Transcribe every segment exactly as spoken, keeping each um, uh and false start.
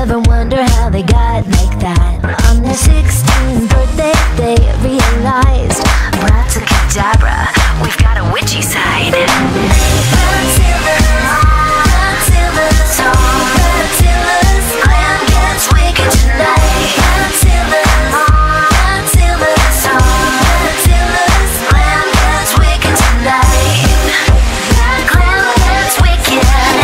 Ever wonder how they got like that? On their sixteenth birthday they realized, Abracadabra, we've got a witchy side. Until the, until the song, until the glam gets wicked tonight. Until the, until the song, until the glam gets wicked tonight. That glam gets wicked.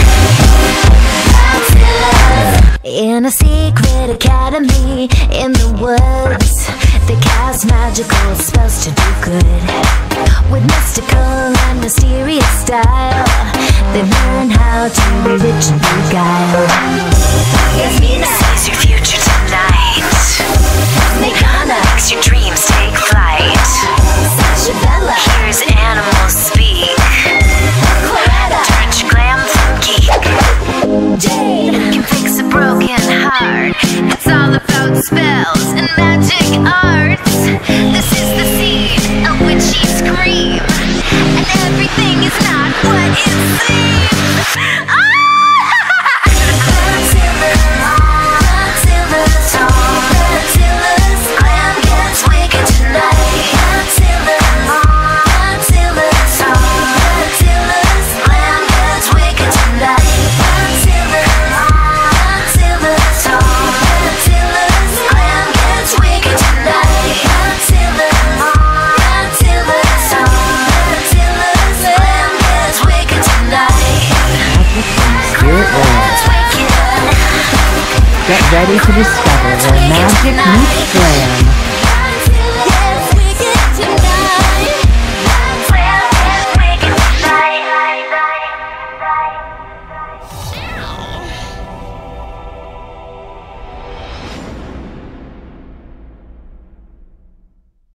In a secret academy in the woods, they cast magical spells to do good. With mystical and mysterious style, they learn how to bewitch and beguile. Yasmina sees your future tonight. Meghana makes your dreams take flight. Sasha Bella hears animals speak. Claretta turns your glam from geek. Jade can fix a broken heart. It's all about spells and magic arts. This is the scene of witchy scream, and everything is not what it seems. Ah! Until the, until the song, until the glam gets wicked tonight. Until the, until the song, until the glam gets wicked tonight. Until the, until the song, until the glam gets wicked tonight. Until the, until the song, until the glam gets wicked tonight. Spirit World. Get ready to discover where magic meets glam.